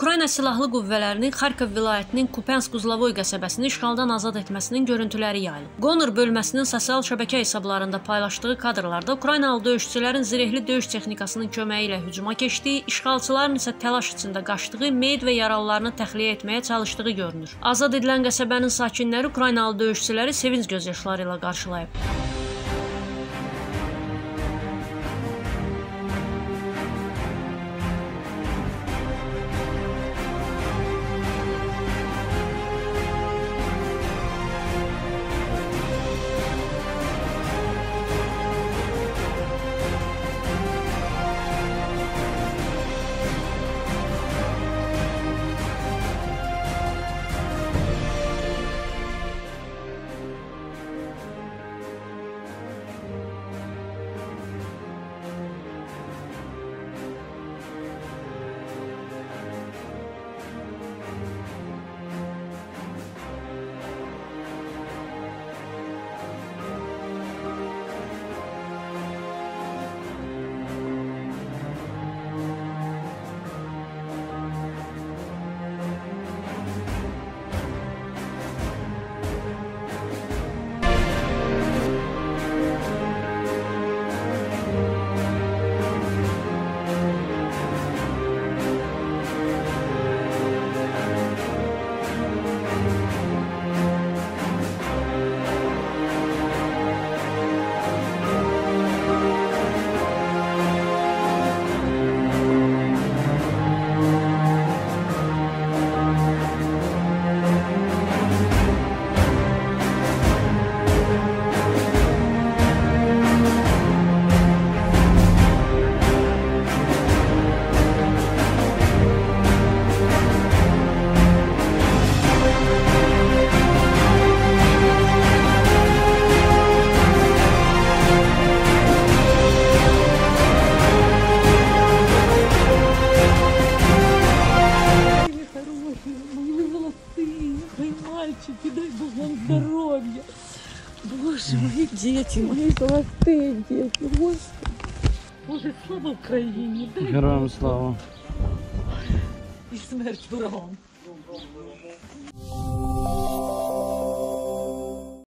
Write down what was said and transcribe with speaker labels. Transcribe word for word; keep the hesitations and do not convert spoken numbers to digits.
Speaker 1: Ukrayna Silahlı Qüvvələrinin Xarkov vilayətinin Kupensk-Uzlavoy qəsəbəsini işğaldan azad etməsinin görüntüləri yayılıb. Qonur bölməsinin sosial şəbəkə hesablarında paylaşdığı kadrlarda Ukraynalı döyüşçülərin zirehli döyüş texnikasının köməyi ilə hücuma keçdiyi, işğalçıların isə təlaş içində qaçdığı, meyit və yaralılarını təxliyə etməyə çalışdığı görünür. Azad edilən qəsəbənin sakinləri Ukraynalı döyüşçüləri sevinç gözyaşları ilə qarşılayıb.
Speaker 2: Дай Бог вам здоровья. Боже, мои дети, мои золотые дети. Господи. Боже, слава Україні.
Speaker 3: Героям слава.
Speaker 2: І смерть ворогам.